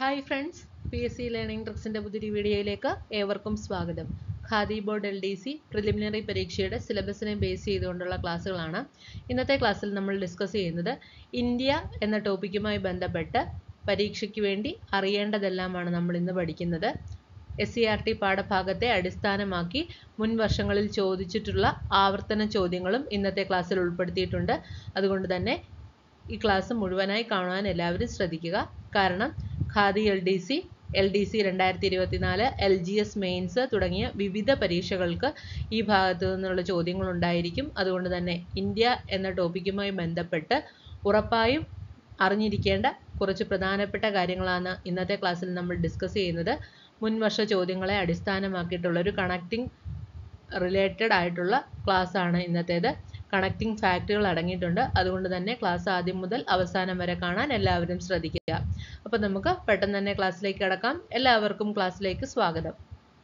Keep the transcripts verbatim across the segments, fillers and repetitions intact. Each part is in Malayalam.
Hi friends, P S C learning ട്രിക്സിൻ്റെ പുതിയൊരു വീഡിയോയിലേക്ക് ഏവർക്കും സ്വാഗതം. Khadi board L D C preliminary പരീക്ഷയുടെ സിലബസിനെ ബേസ് ചെയ്തുകൊണ്ടുള്ള ക്ലാസ്സുകളാണ്. ഇന്നത്തെ ക്ലാസ്സിൽ നമ്മൾ ഡിസ്കസ് ചെയ്യുന്നത് ഇന്ത്യ എന്ന ടോപ്പിക്കുമായി ബന്ധപ്പെട്ട് പരീക്ഷയ്ക്ക് വേണ്ടി അറിയേണ്ടതെല്ലാമാണ് നമ്മൾ ഇന്ന് പഠിക്കുന്നത്. എസ് സി ആർ ടി പാഠഭാഗത്തെ അടിസ്ഥാനമാക്കി മുൻ വർഷങ്ങളിൽ ചോദിച്ചിട്ടുള്ള ആവർത്തന ചോദ്യങ്ങളും ഇന്നത്തെ ക്ലാസ്സിൽ ഉൾപ്പെടുത്തിയിട്ടുണ്ട്. അതുകൊണ്ട് തന്നെ ഈ ക്ലാസ് മുഴുവനായി കാണാൻ എല്ലാവരും ശ്രദ്ധിക്കുക. കാരണം Khadi L D C L D C രണ്ടായിരത്തി ഇരുപത്തിനാല് എൽ ജി എസ് മെയിൻസ് തുടങ്ങിയ വിവിധ പരീക്ഷകൾക്ക് ഈ ഭാഗത്തു നിന്നുള്ള ചോദ്യങ്ങൾ ഉണ്ടായിരിക്കും. അതുകൊണ്ട് തന്നെ ഇന്ത്യ എന്ന ടോപ്പിക്കുമായി ബന്ധപ്പെട്ട് ഉറപ്പായും അറിഞ്ഞിരിക്കേണ്ട കുറച്ച് പ്രധാനപ്പെട്ട കാര്യങ്ങളാണ് ഇന്നത്തെ ക്ലാസ്സിൽ നമ്മൾ ഡിസ്കസ് ചെയ്യുന്നത്. മുൻവർഷ ചോദ്യങ്ങളെ അടിസ്ഥാനമാക്കിയിട്ടുള്ള ഒരു കണക്റ്റിംഗ് റിലേറ്റഡ് ആയിട്ടുള്ള ക്ലാസ് ആണ് ഇന്നത്തേത്. കണക്റ്റിംഗ് ഫാക്റ്റുകൾ അടങ്ങിയിട്ടുണ്ട്. അതുകൊണ്ട് തന്നെ ക്ലാസ് ആദ്യം മുതൽ അവസാനം വരെ കാണാൻ എല്ലാവരും ശ്രദ്ധിക്കുക. അപ്പോൾ നമുക്ക് പെട്ടെന്ന് തന്നെ ക്ലാസ്സിലേക്ക് കടക്കാം. എല്ലാവർക്കും ക്ലാസ്സിലേക്ക് സ്വാഗതം.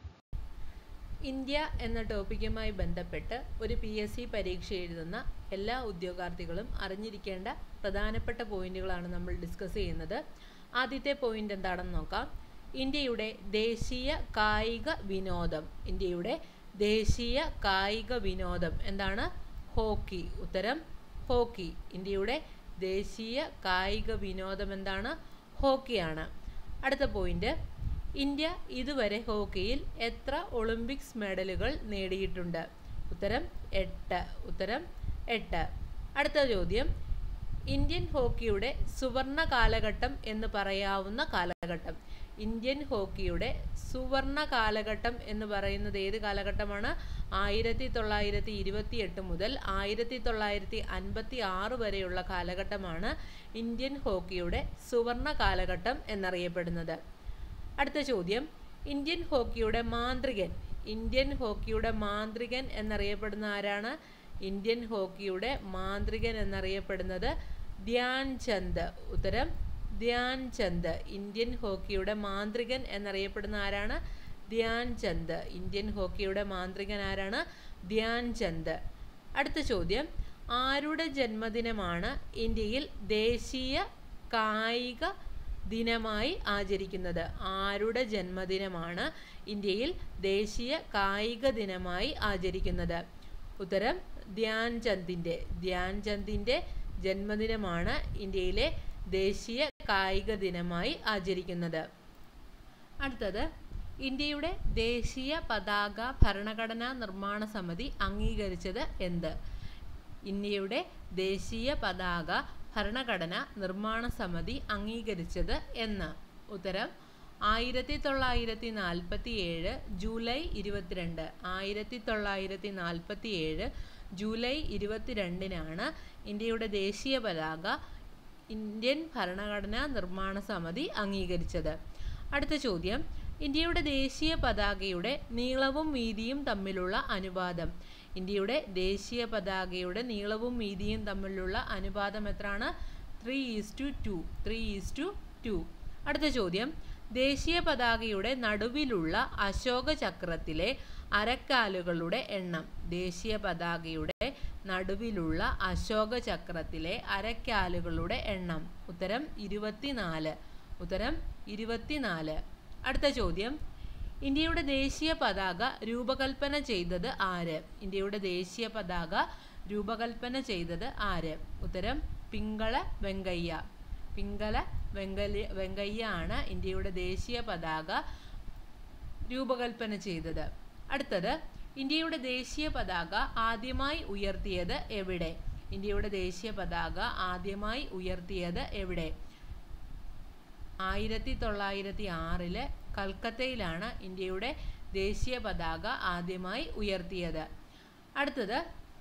ഇന്ത്യ എന്ന ടോപ്പിക്കുമായി ബന്ധപ്പെട്ട് ഒരു പി എസ് സി പരീക്ഷ എഴുതുന്ന എല്ലാ ഉദ്യോഗാർത്ഥികളും അറിഞ്ഞിരിക്കേണ്ട പ്രധാനപ്പെട്ട പോയിന്റുകളാണ് നമ്മൾ ഡിസ്കസ് ചെയ്യുന്നത്. ആദ്യത്തെ പോയിന്റ് എന്താണെന്ന് നോക്കാം. ഇന്ത്യയുടെ ദേശീയ കായിക വിനോദം. ഇന്ത്യയുടെ ദേശീയ കായിക വിനോദം എന്താണ്? ഹോക്കി. ഉത്തരം ഹോക്കി. ഇന്ത്യയുടെ ദേശീയ കായിക വിനോദം എന്താണ്? ഹോക്കിയാണ്. അടുത്ത പോയിന്റ്, ഇന്ത്യ ഇതുവരെ ഹോക്കിയിൽ എത്ര ഒളിമ്പിക്സ് മെഡലുകൾ നേടിയിട്ടുണ്ട്? ഉത്തരം എട്ട്. ഉത്തരം എട്ട്. അടുത്ത ചോദ്യം, ഇന്ത്യൻ ഹോക്കിയുടെ സുവർണ കാലഘട്ടം എന്ന് പറയാവുന്ന കാലഘട്ടം. ഇന്ത്യൻ ഹോക്കിയുടെ സുവർണ കാലഘട്ടം എന്ന് പറയുന്നത് ഏത് കാലഘട്ടമാണ്? ആയിരത്തി തൊള്ളായിരത്തി ഇരുപത്തി എട്ട് മുതൽ ആയിരത്തി തൊള്ളായിരത്തി അൻപത്തി ആറ് വരെയുള്ള കാലഘട്ടമാണ് ഇന്ത്യൻ ഹോക്കിയുടെ സുവർണ കാലഘട്ടം എന്നറിയപ്പെടുന്നത്. അടുത്ത ചോദ്യം, ഇന്ത്യൻ ഹോക്കിയുടെ മാന്ത്രികൻ. ഇന്ത്യൻ ഹോക്കിയുടെ മാന്ത്രികൻ എന്നറിയപ്പെടുന്ന ആരാണ്? ഇന്ത്യൻ ഹോക്കിയുടെ മാന്ത്രികൻ എന്നറിയപ്പെടുന്നത് ധ്യാൻ ചന്ദ്. ഉത്തരം ധ്യാൻ ചന്ദ്. ഇന്ത്യൻ ഹോക്കിയുടെ മാന്ത്രികൻ എന്നറിയപ്പെടുന്ന ആരാണ്? ധ്യാൻ ചന്ദ്. ഇന്ത്യൻ ഹോക്കിയുടെ മാന്ത്രികൻ ആരാണ്? ധ്യാൻ ചന്ദ്. അടുത്ത ചോദ്യം, ആരുടെ ജന്മദിനമാണ് ഇന്ത്യയിൽ ദേശീയ കായിക ദിനമായി ആചരിക്കുന്നത്? ആരുടെ ജന്മദിനമാണ് ഇന്ത്യയിൽ ദേശീയ കായിക ദിനമായി ആചരിക്കുന്നത്? ഉത്തരം ധ്യാൻ ചന്ദിൻ്റെ. ധ്യാൻ ചന്ദിൻ്റെ ജന്മദിനമാണ് ഇന്ത്യയിലെ ദേശീയ കായിക ദിനമായി ആചരിക്കുന്നത്. അടുത്തത്, ഇന്ത്യയുടെ ദേശീയ പതാക ഭരണഘടനാ നിർമ്മാണ സമിതി അംഗീകരിച്ചത് എന്ത്? ഇന്ത്യയുടെ ദേശീയ പതാക ഭരണഘടന നിർമ്മാണ സമിതി അംഗീകരിച്ചത് എന്ന്? ഉത്തരം ആയിരത്തി തൊള്ളായിരത്തി നാൽപ്പത്തി ഏഴ് ജൂലൈ ഇരുപത്തിരണ്ട്. ആയിരത്തി തൊള്ളായിരത്തി നാൽപ്പത്തി ഏഴ് ജൂലൈ ഇരുപത്തിരണ്ടിനാണ് ഇന്ത്യയുടെ ദേശീയ പതാക ഇന്ത്യൻ ഭരണഘടനാ നിർമ്മാണ സമിതി അംഗീകരിച്ചത്. അടുത്ത ചോദ്യം, ഇന്ത്യയുടെ ദേശീയ പതാകയുടെ നീളവും വീതിയും തമ്മിലുള്ള അനുപാതം. ഇന്ത്യയുടെ ദേശീയ പതാകയുടെ നീളവും വീതിയും തമ്മിലുള്ള അനുപാതം എത്രയാണ്? Three is to two. Three is to two. അടുത്ത ചോദ്യം, ദേശീയ പതാകയുടെ നടുവിലുള്ള അശോക ചക്രത്തിലെ അരക്കാലുകളുടെ എണ്ണം. ദേശീയ പതാകയുടെ നടുവിലുള്ള അശോക ചക്രത്തിലെ അരക്കാലുകളുടെ എണ്ണം. ഉത്തരം ഇരുപത്തിനാല്. ഉത്തരം ഇരുപത്തിനാല്. അടുത്ത ചോദ്യം, ഇന്ത്യയുടെ ദേശീയ പതാക രൂപകൽപ്പന ചെയ്തത് ആര്? ഇന്ത്യയുടെ ദേശീയ പതാക രൂപകൽപ്പന ചെയ്തത് ആര്? ഉത്തരം പിംഗള വെങ്കയ്യ. പിംഗള വെങ്കയ്യ വെങ്കയ്യ ആണ് ഇന്ത്യയുടെ ദേശീയ പതാക രൂപകൽപ്പന ചെയ്തത്. അടുത്തത്, ഇന്ത്യയുടെ ദേശീയ പതാക ആദ്യമായി ഉയർത്തിയത് എവിടെ? ഇന്ത്യയുടെ ദേശീയ പതാക ആദ്യമായി ഉയർത്തിയത് എവിടെ? ആയിരത്തി തൊള്ളായിരത്തി ആറില് കൽക്കത്തയിലാണ് ഇന്ത്യയുടെ ദേശീയ പതാക ആദ്യമായി ഉയർത്തിയത്. അടുത്തത്,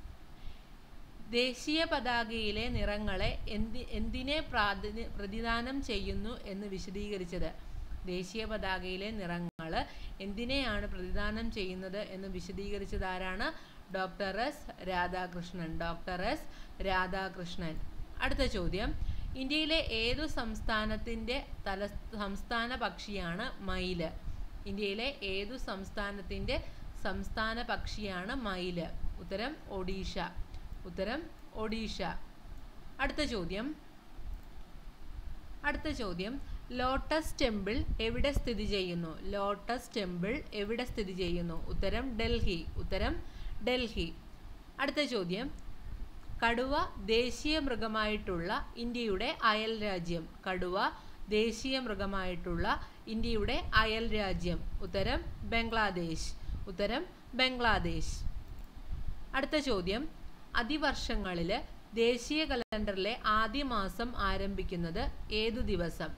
ദേശീയ പതാകയിലെ നിറങ്ങളെ എന്തി എന്തിനെ പ്രാതി പ്രതിദാനം ചെയ്യുന്നു എന്ന് വിശദീകരിച്ചത്? ദേശീയ പതാകയിലെ നിറങ്ങൾ എന്തിനെയാണ് പ്രതിദാനം ചെയ്യുന്നത് എന്ന് വിശദീകരിച്ചത് ആരാണ്? Doctor S Radhakrishnan. Doctor S Radhakrishnan. അടുത്ത ചോദ്യം, ഇന്ത്യയിലെ ഏതു സംസ്ഥാനത്തിൻ്റെ തല സംസ്ഥാന പക്ഷിയാണ് മയില്? ഇന്ത്യയിലെ ഏതു സംസ്ഥാനത്തിൻ്റെ സംസ്ഥാന പക്ഷിയാണ് മയില്? ഉത്തരം ഒഡീഷ. ഉത്തരം ഒഡീഷ. അടുത്ത ചോദ്യം അടുത്ത ചോദ്യം ലോട്ടസ് ടെമ്പിൾ എവിടെ സ്ഥിതി ചെയ്യുന്നു? ലോട്ടസ് ടെമ്പിൾ എവിടെ സ്ഥിതി ചെയ്യുന്നു? ഉത്തരം ഡൽഹി. ഉത്തരം ഡൽഹി. അടുത്ത ചോദ്യം, കടുവ ദേശീയ മൃഗമായിട്ടുള്ള ഇന്ത്യയുടെ അയൽ രാജ്യം. കടുവ ദേശീയ മൃഗമായിട്ടുള്ള ഇന്ത്യയുടെ അയൽ രാജ്യം. ഉത്തരം ബംഗ്ലാദേശ്. ഉത്തരം ബംഗ്ലാദേശ്. അടുത്ത ചോദ്യം, അതിവർഷങ്ങളിൽ ദേശീയ കലണ്ടറിലെ ആദ്യ മാസം ആരംഭിക്കുന്നത് ഏതു ദിവസം?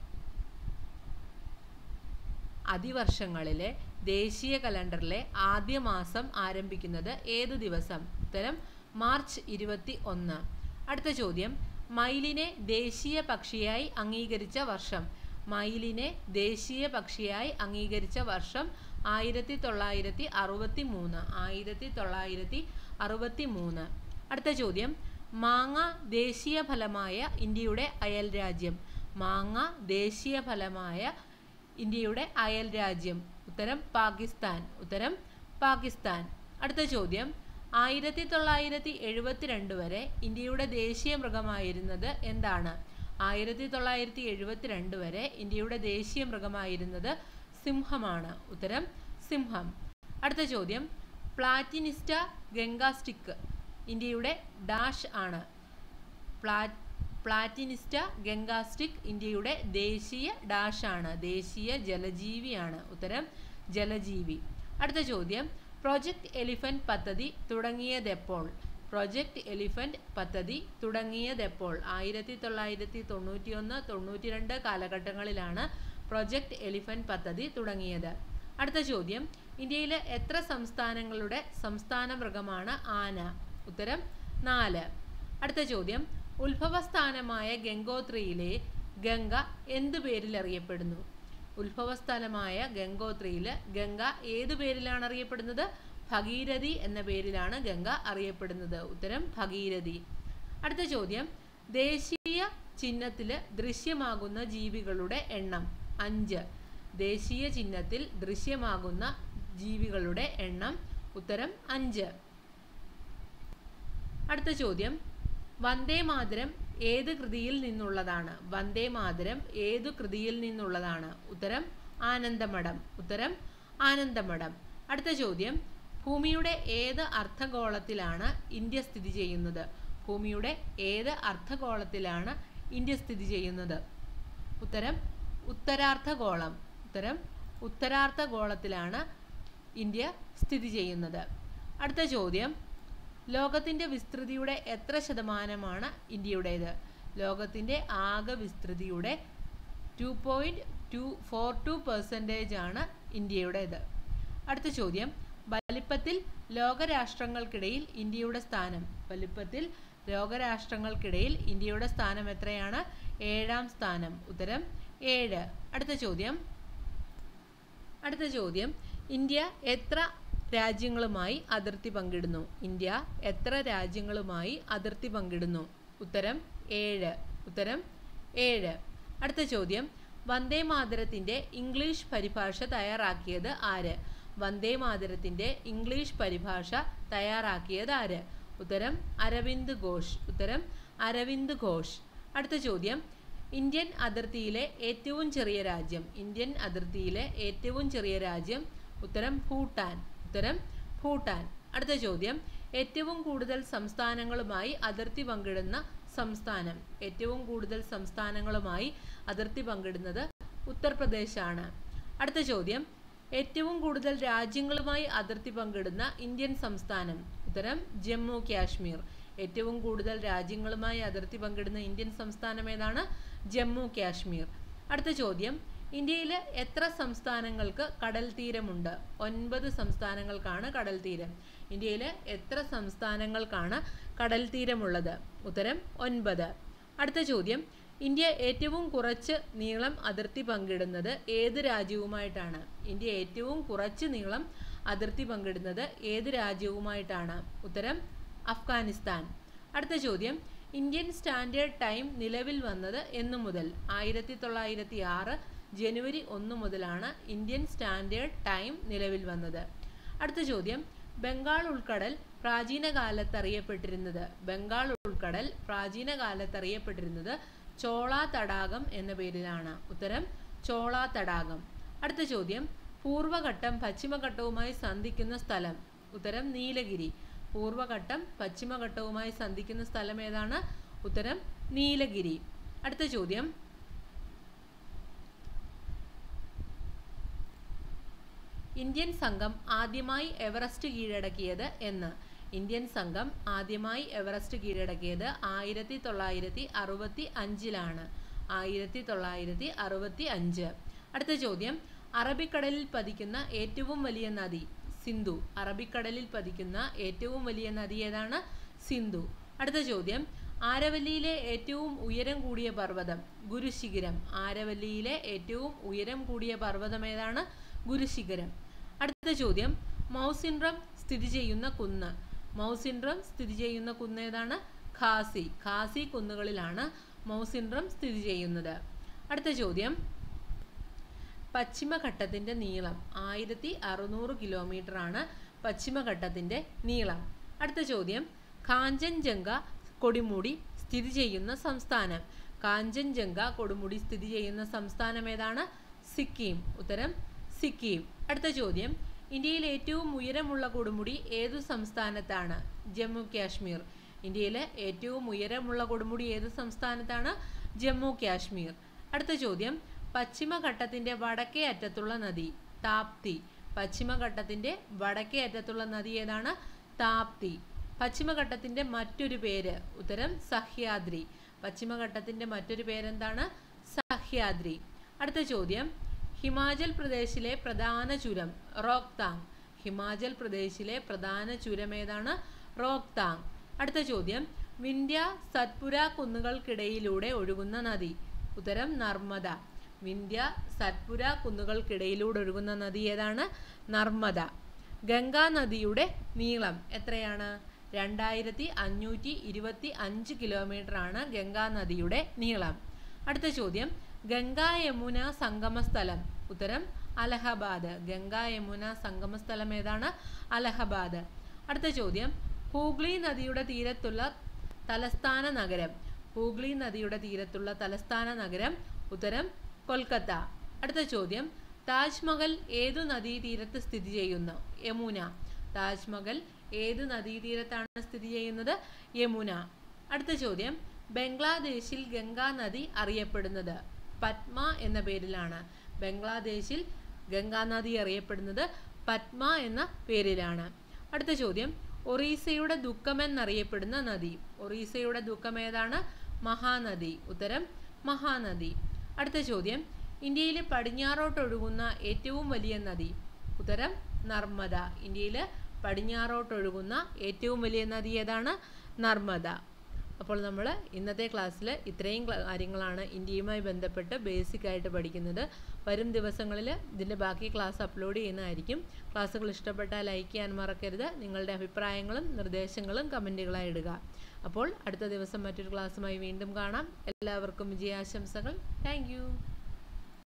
അതിവർഷങ്ങളിലെ ദേശീയ കലണ്ടറിലെ ആദ്യ മാസം ആരംഭിക്കുന്നത് ഏതു ദിവസം? ഉത്തരം മാർച്ച് ഇരുപത്തി ഒന്ന്. അടുത്ത ചോദ്യം, മയിലിനെ ദേശീയ പക്ഷിയായി അംഗീകരിച്ച വർഷം. മയിലിനെ ദേശീയ പക്ഷിയായി അംഗീകരിച്ച വർഷം ആയിരത്തി തൊള്ളായിരത്തി അറുപത്തി മൂന്ന്. ആയിരത്തി തൊള്ളായിരത്തി അറുപത്തി മൂന്ന്. അടുത്ത ചോദ്യം, മാങ്ങ ദേശീയ ഫലമായ ഇന്ത്യയുടെ അയൽ രാജ്യം. മാങ്ങ ദേശീയ ഫലമായ ഇന്ത്യയുടെ അയൽ രാജ്യം. ഉത്തരം പാകിസ്ഥാൻ. ഉത്തരം പാകിസ്ഥാൻ. അടുത്ത ചോദ്യം, ആയിരത്തി തൊള്ളായിരത്തി എഴുപത്തിരണ്ട് വരെ ഇന്ത്യയുടെ ദേശീയ മൃഗമായിരുന്നത് എന്താണ്? ആയിരത്തി തൊള്ളായിരത്തി എഴുപത്തിരണ്ട് വരെ ഇന്ത്യയുടെ ദേശീയ മൃഗമായിരുന്നത് സിംഹമാണ്. ഉത്തരം സിംഹം. അടുത്ത ചോദ്യം, പ്ലാറ്റിനിസ്റ്റ ഗംഗാസ്റ്റിക് ഇന്ത്യയുടെ ഡാഷ് ആണ്. പ്ലാ പ്ലാറ്റിനിസ്റ്റ ഗംഗാസ്റ്റിക് ഇന്ത്യയുടെ ദേശീയ ഡാഷ് ആണ്. ദേശീയ ജലജീവിയാണ്. ഉത്തരം ജലജീവി. അടുത്ത ചോദ്യം, പ്രൊജക്ട് എലിഫന്റ് പദ്ധതി തുടങ്ങിയതെപ്പോൾ? പ്രൊജക്ട് എലിഫന്റ് പദ്ധതി തുടങ്ങിയതെപ്പോൾ? ആയിരത്തി തൊള്ളായിരത്തി തൊണ്ണൂറ്റി ഒന്ന് തൊണ്ണൂറ്റി രണ്ട് കാലഘട്ടങ്ങളിലാണ് പ്രൊജക്ട് എലിഫന്റ് പദ്ധതി തുടങ്ങിയത്. അടുത്ത ചോദ്യം, ഇന്ത്യയിലെ എത്ര സംസ്ഥാനങ്ങളുടെ സംസ്ഥാന മൃഗമാണ് ആന? ഉത്തരം നാല്. അടുത്ത ചോദ്യം, ഉത്ഭവസ്ഥാനമായ ഗംഗോത്രിയിലെ ഗംഗ എന്തു പേരിൽ അറിയപ്പെടുന്നു? ഉത്ഭവസ്ഥലമായ ഗംഗോത്രിയിൽ ഗംഗ ഏതു പേരിലാണ് അറിയപ്പെടുന്നത്? ഭഗീരഥി എന്ന പേരിലാണ് ഗംഗ അറിയപ്പെടുന്നത്. ഉത്തരം ഭഗീരഥി. അടുത്ത ചോദ്യം, ദേശീയ ചിഹ്നത്തിൽ ദൃശ്യമാകുന്ന ജീവികളുടെ എണ്ണം. അഞ്ച്. ദേശീയ ചിഹ്നത്തിൽ ദൃശ്യമാകുന്ന ജീവികളുടെ എണ്ണം. ഉത്തരം അഞ്ച്. അടുത്ത ചോദ്യം, വന്ദേ മാതരം ഏത് കൃതിയിൽ നിന്നുള്ളതാണ്? വന്ദേ മാതരം ഏതു കൃതിയിൽ നിന്നുള്ളതാണ്? ഉത്തരം ആനന്ദമഠം. ഉത്തരം ആനന്ദമഠം. അടുത്ത ചോദ്യം, ഭൂമിയുടെ ഏത് അർദ്ധഗോളത്തിലാണ് ഇന്ത്യ സ്ഥിതി ചെയ്യുന്നത്? ഭൂമിയുടെ ഏത് അർദ്ധഗോളത്തിലാണ് ഇന്ത്യ സ്ഥിതി ചെയ്യുന്നത്? ഉത്തരം ഉത്തരാർദ്ധഗോളം. ഉത്തരം ഉത്തരാർദ്ധഗോളത്തിലാണ് ഇന്ത്യ സ്ഥിതി ചെയ്യുന്നത്. അടുത്ത ചോദ്യം, ലോകത്തിൻ്റെ വിസ്തൃതിയുടെ എത്ര ശതമാനമാണ് ഇന്ത്യയുടേത്? ലോകത്തിൻ്റെ ആകെ വിസ്തൃതിയുടെ two point two four two percentage ആണ് ഇന്ത്യയുടേത്. അടുത്ത ചോദ്യം, വലിപ്പത്തിൽ ലോകരാഷ്ട്രങ്ങൾക്കിടയിൽ ഇന്ത്യയുടെ സ്ഥാനം. വലിപ്പത്തിൽ ലോകരാഷ്ട്രങ്ങൾക്കിടയിൽ ഇന്ത്യയുടെ സ്ഥാനം എത്രയാണ്? ഏഴാം സ്ഥാനം. ഉത്തരം ഏഴ്. അടുത്ത ചോദ്യം അടുത്ത ചോദ്യം ഇന്ത്യ എത്ര രാജ്യങ്ങളുമായി അതിർത്തി പങ്കിടുന്നു? ഇന്ത്യ എത്ര രാജ്യങ്ങളുമായി അതിർത്തി പങ്കിടുന്നു? ഉത്തരം ഏഴ്. ഉത്തരം ഏഴ്. അടുത്ത ചോദ്യം, വന്ദേ മാതരത്തിൻ്റെ ഇംഗ്ലീഷ് പരിഭാഷ തയ്യാറാക്കിയത് ആര്? വന്ദേ മാതരത്തിൻ്റെ ഇംഗ്ലീഷ് പരിഭാഷ തയ്യാറാക്കിയത് ആര്? ഉത്തരം അരവിന്ദ് ഘോഷ്. ഉത്തരം അരവിന്ദ് ഘോഷ്. അടുത്ത ചോദ്യം, ഇന്ത്യൻ അതിർത്തിയിലെ ഏറ്റവും ചെറിയ രാജ്യം. ഇന്ത്യൻ അതിർത്തിയിലെ ഏറ്റവും ചെറിയ രാജ്യം. ഉത്തരം ഭൂട്ടാൻ. ഉത്തരം ഭൂട്ടാൻ. അടുത്ത ചോദ്യം, ഏറ്റവും കൂടുതൽ സംസ്ഥാനങ്ങളുമായി അതിർത്തി പങ്കിടുന്ന സംസ്ഥാനം. ഏറ്റവും കൂടുതൽ സംസ്ഥാനങ്ങളുമായി അതിർത്തി പങ്കിടുന്നത് ഉത്തർപ്രദേശാണ്. അടുത്ത ചോദ്യം, ഏറ്റവും കൂടുതൽ രാജ്യങ്ങളുമായി അതിർത്തി പങ്കിടുന്ന ഇന്ത്യൻ സംസ്ഥാനം. ഉത്തരം ജമ്മു കാശ്മീർ. ഏറ്റവും കൂടുതൽ രാജ്യങ്ങളുമായി അതിർത്തി പങ്കിടുന്ന ഇന്ത്യൻ സംസ്ഥാനം ഏതാണ്? ജമ്മു കാശ്മീർ. അടുത്ത ചോദ്യം, ഇന്ത്യയിൽ എത്ര സംസ്ഥാനങ്ങൾക്ക് കടൽ തീരമുണ്ട്? ഒൻപത് സംസ്ഥാനങ്ങൾക്കാണ് കടൽ തീരം. ഇന്ത്യയിൽ എത്ര സംസ്ഥാനങ്ങൾക്കാണ് കടൽ തീരമുള്ളത്? ഉത്തരം ഒൻപത്. അടുത്ത ചോദ്യം, ഇന്ത്യ ഏറ്റവും കുറച്ച് നീളം അതിർത്തി പങ്കിടുന്നത് ഏത് രാജ്യവുമായിട്ടാണ്? ഇന്ത്യ ഏറ്റവും കുറച്ച് നീളം അതിർത്തി പങ്കിടുന്നത് ഏത് രാജ്യവുമായിട്ടാണ്? ഉത്തരം അഫ്ഗാനിസ്ഥാൻ. അടുത്ത ചോദ്യം, ഇന്ത്യൻ സ്റ്റാൻഡേർഡ് ടൈം നിലവിൽ വന്നത് എന്നു മുതൽ? ആയിരത്തി തൊള്ളായിരത്തി ആറ് ജനുവരി ഒന്ന് മുതലാണ് ഇന്ത്യൻ സ്റ്റാൻഡേർഡ് ടൈം നിലവിൽ വന്നത്. അടുത്ത ചോദ്യം, ബംഗാൾ ഉൾക്കടൽ പ്രാചീന കാലത്ത് അറിയപ്പെട്ടിരുന്നത് ബംഗാൾ ഉൾക്കടൽ പ്രാചീന കാലത്ത് അറിയപ്പെട്ടിരുന്നത് ചോള തടാകം എന്ന പേരിലാണ്. ഉത്തരം ചോള തടാകം. അടുത്ത ചോദ്യം, പൂർവഘട്ടം പശ്ചിമഘട്ടവുമായി സന്ധിക്കുന്ന സ്ഥലം. ഉത്തരം നീലഗിരി. പൂർവഘട്ടം പശ്ചിമഘട്ടവുമായി സന്ധിക്കുന്ന സ്ഥലം ഏതാണ്? ഉത്തരം നീലഗിരി. അടുത്ത ചോദ്യം, ഇന്ത്യൻ സംഘം ആദ്യമായി എവറസ്റ്റ് കീഴടക്കിയത് എന്ന്? ഇന്ത്യൻ സംഘം ആദ്യമായി എവറസ്റ്റ് കീഴടക്കിയത് ആയിരത്തി തൊള്ളായിരത്തി അറുപത്തി അഞ്ചിലാണ്. ആയിരത്തി തൊള്ളായിരത്തി അറുപത്തി അഞ്ച്. അടുത്ത ചോദ്യം, അറബിക്കടലിൽ പതിക്കുന്ന ഏറ്റവും വലിയ നദി? സിന്ധു. അറബിക്കടലിൽ പതിക്കുന്ന ഏറ്റവും വലിയ നദി ഏതാണ്? സിന്ധു. അടുത്ത ചോദ്യം, ആരവല്ലിയിലെ ഏറ്റവും ഉയരം കൂടിയ പർവ്വതം? ഗുരുശിഖരം. ആരവല്ലിയിലെ ഏറ്റവും ഉയരം കൂടിയ പർവ്വതം ഏതാണ്? ഗുരുശിഖരം. അടുത്ത ചോദ്യം, മൗസിൻഡ്രം സ്ഥിതി ചെയ്യുന്ന കുന്ന്? മൗസിൻഡ്രം സ്ഥിതി ചെയ്യുന്ന കുന്ന് ഏതാണ്? ഖാസി. ഖാസി കുന്നുകളിലാണ് മൗസിൻഡ്രം സ്ഥിതി ചെയ്യുന്നത്. അടുത്ത ചോദ്യം, പശ്ചിമഘട്ടത്തിന്റെ നീളം? ആയിരത്തി അറുന്നൂറ് കിലോമീറ്റർ ആണ് പശ്ചിമഘട്ടത്തിന്റെ നീളം. അടുത്ത ചോദ്യം, കാഞ്ചൻജംഗ കൊടുമുടി സ്ഥിതി ചെയ്യുന്ന സംസ്ഥാനം? കാഞ്ചൻജംഗ കൊടുമുടി സ്ഥിതി ചെയ്യുന്ന സംസ്ഥാനം ഏതാണ്? സിക്കിം. ഉത്തരം സിക്കിം. അടുത്ത ചോദ്യം, ഇന്ത്യയിലെ ഏറ്റവും ഉയരമുള്ള കൊടുമുടി ഏതു സംസ്ഥാനത്താണ്? ജമ്മു കാശ്മീർ. ഇന്ത്യയിലെ ഏറ്റവും ഉയരമുള്ള കൊടുമുടി ഏത് സംസ്ഥാനത്താണ്? ജമ്മു കാശ്മീർ. അടുത്ത ചോദ്യം, പശ്ചിമഘട്ടത്തിന്റെ വടക്കേ അറ്റത്തുള്ള നദി? താപ്തി. പശ്ചിമഘട്ടത്തിന്റെ വടക്കേ അറ്റത്തുള്ള നദി ഏതാണ്? താപ്തി. പശ്ചിമഘട്ടത്തിന്റെ മറ്റൊരു പേര്? ഉത്തരം സഹ്യാദ്രി. പശ്ചിമഘട്ടത്തിന്റെ മറ്റൊരു പേരെന്താണ്? സഹ്യാദ്രി. അടുത്ത ചോദ്യം, ഹിമാചൽ പ്രദേശിലെ പ്രധാന ചുരം? റോഹ്താങ്. ഹിമാചൽ പ്രദേശിലെ പ്രധാന ചുരം ഏതാണ്? റോഹ്താങ്. അടുത്ത ചോദ്യം, വിന്ധ്യ സത്പുര കുന്നുകൾക്കിടയിലൂടെ ഒഴുകുന്ന നദി? ഉത്തരം നർമ്മദ. വിന്ധ്യ സത്പുര കുന്നുകൾക്കിടയിലൂടെ ഒഴുകുന്ന നദി ഏതാണ്? നർമ്മദ. ഗംഗാ നദിയുടെ നീളം എത്രയാണ്? രണ്ടായിരത്തി അഞ്ഞൂറ്റി ഇരുപത്തി അഞ്ച് കിലോമീറ്റർ ആണ് ഗംഗാ നദിയുടെ നീളം. അടുത്ത ചോദ്യം, ഗംഗാ യമുന സംഗമ സ്ഥലം? ഉത്തരം അലഹബാദ്. ഗംഗാ യമുന സംഗമ സ്ഥലം ഏതാണ്? അലഹബാദ്. അടുത്ത ചോദ്യം, ഹൂഗ്ലി നദിയുടെ തീരത്തുള്ള തലസ്ഥാന നഗരം? ഹൂഗ്ലി നദിയുടെ തീരത്തുള്ള തലസ്ഥാന നഗരം? ഉത്തരം കൊൽക്കത്ത. അടുത്ത ചോദ്യം, താജ്മഹൽ ഏതു നദീതീരത്ത് സ്ഥിതി ചെയ്യുന്നു? യമുന. താജ്മഹൽ ഏതു നദീതീരത്താണ് സ്ഥിതി ചെയ്യുന്നത്? യമുന. അടുത്ത ചോദ്യം, ബംഗ്ലാദേശിൽ ഗംഗാ നദി അറിയപ്പെടുന്നത്? പത്മ എന്ന പേരിലാണ്. ബംഗ്ലാദേശിൽ ഗംഗാ നദി അറിയപ്പെടുന്നത് പത്മ എന്ന പേരിലാണ്. അടുത്ത ചോദ്യം, ഒറീസയുടെ ദുഃഖമെന്നറിയപ്പെടുന്ന നദി? ഒറീസയുടെ ദുഃഖം ഏതാണ്? മഹാനദി. ഉത്തരം മഹാനദി. അടുത്ത ചോദ്യം, ഇന്ത്യയിലെ പടിഞ്ഞാറോട്ടൊഴുകുന്ന ഏറ്റവും വലിയ നദി? ഉത്തരം നർമ്മദ. ഇന്ത്യയിൽ പടിഞ്ഞാറോട്ടൊഴുകുന്ന ഏറ്റവും വലിയ നദി ഏതാണ്? നർമ്മദ. അപ്പോൾ നമ്മൾ ഇന്നത്തെ ക്ലാസ്സിൽ ഇത്രയും കാര്യങ്ങളാണ് ഇന്ത്യയുമായി ബന്ധപ്പെട്ട് ബേസിക് ആയിട്ട് പഠിക്കുന്നത്. വരും ദിവസങ്ങളിൽ ഇതിൻ്റെ ബാക്കി ക്ലാസ് അപ്ലോഡ് ചെയ്യുന്നതായിരിക്കും. ക്ലാസ്സുകൾ ഇഷ്ടപ്പെട്ടാൽ ലൈക്ക് ചെയ്യാൻ മറക്കരുത്. നിങ്ങളുടെ അഭിപ്രായങ്ങളും നിർദ്ദേശങ്ങളും കമൻറ്റുകളായി ഇടുക. അപ്പോൾ അടുത്ത ദിവസം മറ്റൊരു ക്ലാസ്സുമായി വീണ്ടും കാണാം. എല്ലാവർക്കും വിജയാശംസകൾ. Thank you.